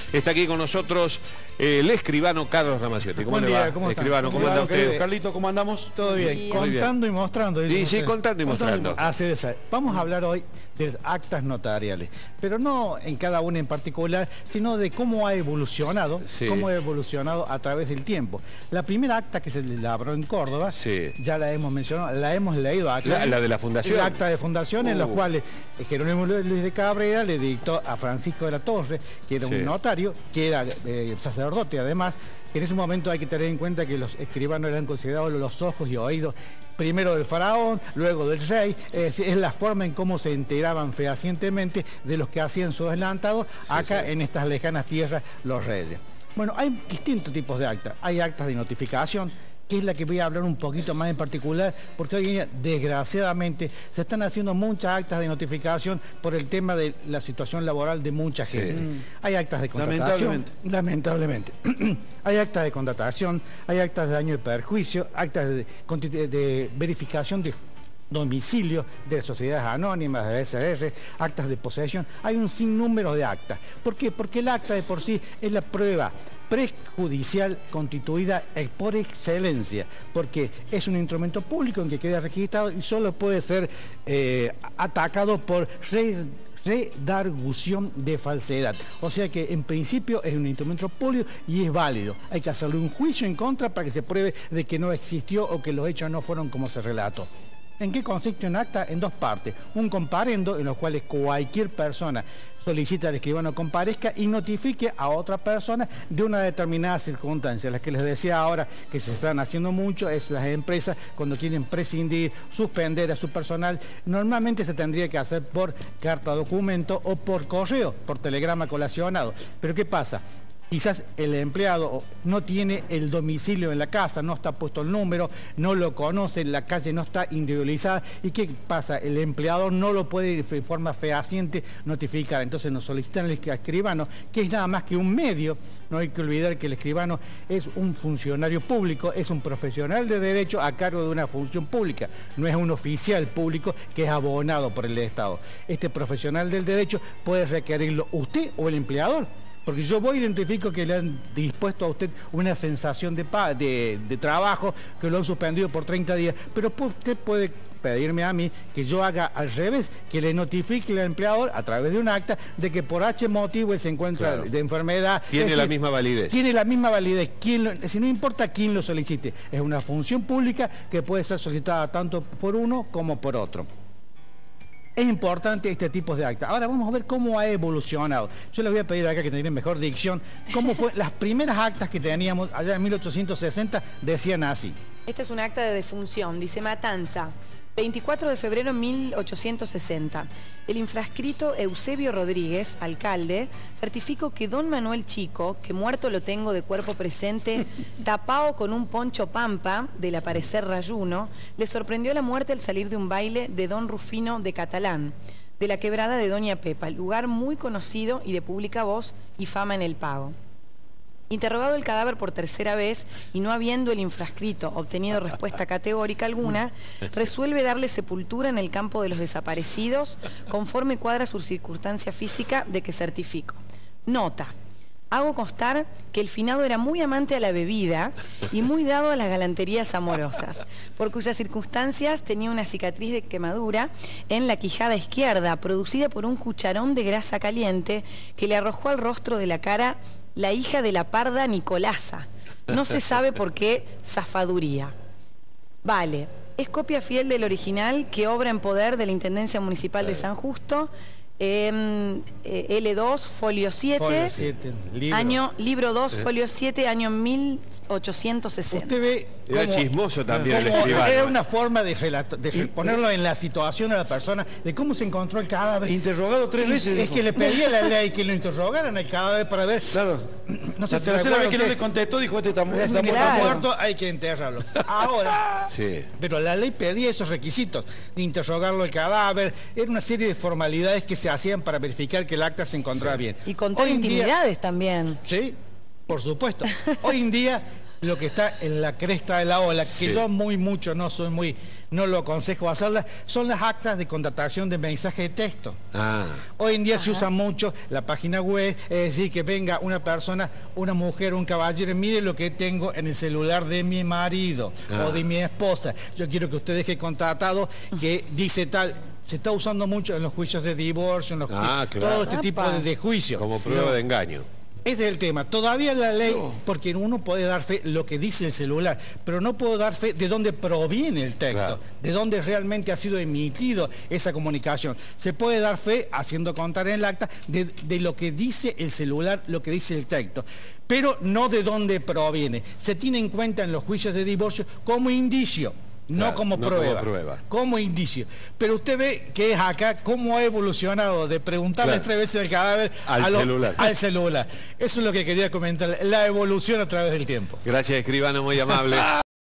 Está aquí con nosotros el escribano Carlos Ramaciotti. ¿Cómo le va? ¿Cómo está? Escribano, ¿cómo anda usted? Carlito, ¿cómo andamos? Todo bien, contando y mostrando. Sí, contando y mostrando. Así es. Vamos a hablar hoy de actas notariales, pero no en cada una en particular, sino de cómo ha evolucionado, a través del tiempo. La primera acta que se elaboró en Córdoba, ya la hemos mencionado, la hemos leído acá. La de la fundación. El acta de fundación en la cual Jerónimo Luis de Cabrera le dictó a Francisco de la Torre, que era un notario, que era sacerdote además. En ese momento hay que tener en cuenta que los escribanos eran considerados los ojos y oídos primero del faraón, luego del rey. Es la forma en cómo se enteraban fehacientemente de los que hacían sus adelantados acá en estas lejanas tierras, los reyes. Bueno, hay distintos tipos de actas. Hay actas de notificación, que es la que voy a hablar un poquito más en particular, porque hoy en día, desgraciadamente, se están haciendo muchas actas de notificación por el tema de la situación laboral de mucha gente. Hay actas de contratación. Lamentablemente. Hay actas de contratación, hay actas de daño y perjuicio, actas de verificación de domicilio de sociedades anónimas, de SR, actas de posesión. Hay un sinnúmero de actas. ¿Por qué? Porque el acta de por sí es la prueba prejudicial constituida por excelencia, porque es un instrumento público en que queda registrado y solo puede ser atacado por redargución de falsedad. O sea que en principio es un instrumento público y es válido. Hay que hacerle un juicio en contra para que se pruebe de que no existió o que los hechos no fueron como se relató. ¿En qué consiste un acta? En dos partes. Un comparendo, en los cuales cualquier persona solicita al escribano comparezca y notifique a otra persona de una determinada circunstancia. Las que les decía ahora que se están haciendo mucho es las empresas cuando quieren prescindir, suspender a su personal. Normalmente se tendría que hacer por carta documento o por correo, por telegrama colacionado. Pero ¿qué pasa? Quizás el empleado no tiene el domicilio en la casa, no está puesto el número, no lo conoce, la calle no está individualizada. ¿Y qué pasa? El empleador no lo puede de forma fehaciente notificar. Entonces nos solicitan al escribano, que es nada más que un medio. No hay que olvidar que el escribano es un funcionario público, es un profesional de derecho a cargo de una función pública. No es un oficial público que es abonado por el Estado. Este profesional del derecho puede requerirlo usted o el empleador. Porque yo voy y identifico que le han dispuesto a usted una sensación de trabajo, que lo han suspendido por 30 días, pero usted puede pedirme a mí que yo haga al revés, que le notifique al empleador a través de un acta de que por H motivo él se encuentra de enfermedad. Tiene la misma validez. Tiene la misma validez. Si no importa quién lo solicite, es una función pública que puede ser solicitada tanto por uno como por otro. Es importante este tipo de actas. Ahora vamos a ver cómo ha evolucionado. Yo les voy a pedir acá que tengan mejor dicción. ¿Cómo fue? Las primeras actas que teníamos allá en 1860 decían así. Esta es un acta de defunción, dice Matanza. 24 de febrero de 1860. El infrascrito Eusebio Rodríguez, alcalde, certificó que don Manuel Chico, que muerto lo tengo de cuerpo presente, tapado con un poncho pampa, del aparecer rayuno, le sorprendió la muerte al salir de un baile de don Rufino de Catalán, de la quebrada de Doña Pepa, lugar muy conocido y de pública voz y fama en el pago. Interrogado el cadáver por tercera vez y no habiendo el infrascrito obtenido respuesta categórica alguna, resuelve darle sepultura en el campo de los desaparecidos conforme cuadra su circunstancia física de que certifico. Nota. Hago constar que el finado era muy amante a la bebida y muy dado a las galanterías amorosas, por cuyas circunstancias tenía una cicatriz de quemadura en la quijada izquierda, producida por un cucharón de grasa caliente que le arrojó al rostro de la cara la hija de la parda Nicolasa. No se sabe por qué zafaduría. Vale, es copia fiel del original que obra en poder de la Intendencia Municipal de San Justo, L2, folio 7, libro 2, folio 7, año 1860. Usted ve era chismoso también el escribano. Era una forma de ponerlo en la situación a la persona, de cómo se encontró el cadáver. Interrogado 3 veces. Es que le pedía a la ley que lo interrogaran el cadáver para ver. Claro. No sé, la tercera vez que no le contestó dijo, este está muerto, hay que enterrarlo. Ahora, pero la ley pedía esos requisitos, de interrogarlo el cadáver, era una serie de formalidades que se hacían para verificar que el acta se encontraba bien. Y contar intimidades también. Sí, por supuesto. Hoy en día lo que está en la cresta de la ola, Sí. que yo no lo aconsejo hacerla, son las actas de contratación de mensaje de texto. Ah, Hoy en día se usa mucho la página web, es decir, que venga una persona, una mujer, un caballero, mire lo que tengo en el celular de mi marido o de mi esposa. Yo quiero que usted deje contratado que dice tal. Se está usando mucho en los juicios de divorcio, en los claro. todo este tipo de juicio. como prueba de engaño. Ese es el tema. Todavía la ley, porque uno puede dar fe lo que dice el celular, pero no puedo dar fe de dónde proviene el texto, Claro. de dónde realmente ha sido emitido esa comunicación. Se puede dar fe, haciendo contar en el acta, de lo que dice el celular, lo que dice el texto, pero no de dónde proviene. Se tiene en cuenta en los juicios de divorcio como indicio. No Claro, como no prueba, como prueba. como indicio. Pero usted ve que es acá cómo ha evolucionado de preguntarle Claro. 3 veces al cadáver Al celular. Eso es lo que quería comentar, la evolución a través del tiempo. Gracias, escribano, muy amable.